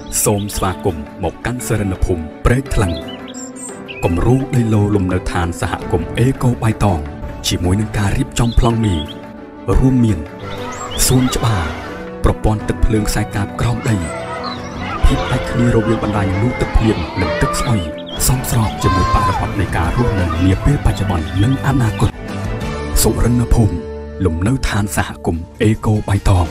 សូមស្វាគមន៍មកកាន់សរិនភូមិព្រែកថ្លឹងគំរូដីឡូលំនៅឋានសហគមន៍អេកូបៃតងជាមួយនឹងការរៀបចំប្លង់មីរួមមានសួនច្បារប្រព័ន្ធទឹកភ្លើងខ្សែកាបក្រោមដីភាពដាច់គ្នារវាងបណ្ដាញលូទឹកភ្លៀងនិងទឹកស្អុយសមស្របជាមួយបរិបទនៃការរស់នៅនាពេលបច្ចុប្បន្ននិងអនាគតសុរិនភូមិលំនៅឋានសហគមន៍អេកូបៃតង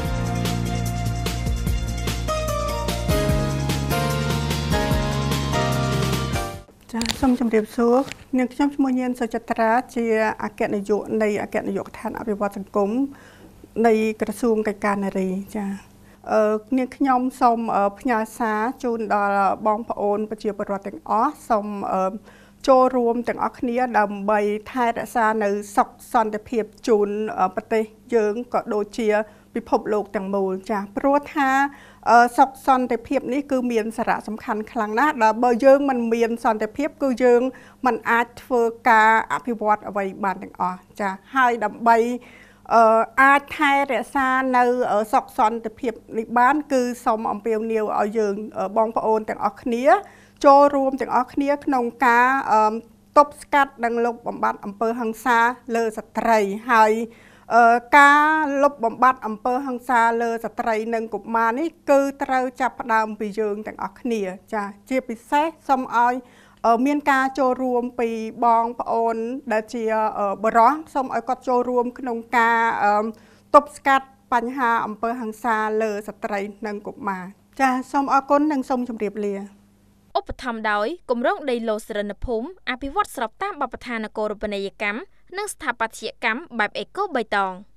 សូមជម្រាបសួរនាងខ្ញុំឈ្មោះញៀនសុចិត្រាជាអគ្គនាយកនៃអគ្គនាយកដ្ឋានអភិវឌ្ឍសង្គមនៃក្រសួងកិច្ចការនារីចានាងខ្ញុំសូមផ្ញើសារជូនដល់បងប្អូនប្រជាពលរដ្ឋទាំងអស់សូមចូលរួមទាំងអស់គ្នាដើម្បីថែរក្សានៅសុខសន្តិភាពជូនប្រទេសយើងក៏ដូចជាពិភពលោកទាំងមូលចាព្រោះថាសុខសន្តិភាពនេះគឺមានសារៈសំខាន់ខ្លាំងណាស់ដែលបើយើងមិនមានសន្តិភាពគឺយើងមិនអាចធ្វើការអភិវឌ្ឍអ្វីបានទាំងអស់ចាហើយដើម្បីអាចថែរក្សានៅសុខសន្តិភាពនេះបានគឺសូមអំពាវនាវឲ្យយើងបងប្អូនទាំងអស់គ្នាចូលរួមទាំងអស់គ្នាក្នុងការទប់ស្កាត់និងលុបបំបាត់អំពើហិង្សាលើស្ត្រីហើយការលុបបំបាត់អំពើហិង្សាលើស្ត្រីនិងកុមារនេះគឺត្រូវចាប់ផ្ដើមពីយើងទាំងអស់គ្នាចាជាពិសេសសូមឲ្យមានការចូលរួមពីបងប្អូនដែលជាបរិសុទ្ធសូមឲ្យគាត់ចូលរួមក្នុងការទប់ស្កាត់បញ្ហាអំពើហិង្សាលើស្ត្រីនិងកុមារចាសូមអរគុណនិងសូមជម្រាបលាឧបត្ថម្ភដោយគម្រោងដីឡូសរិនភូមិអភិវឌ្ឍស្របតាមបទដ្ឋាននគរូបនីយកម្មនិងស្ថាបត្យកម្មបែបអេកូបៃតង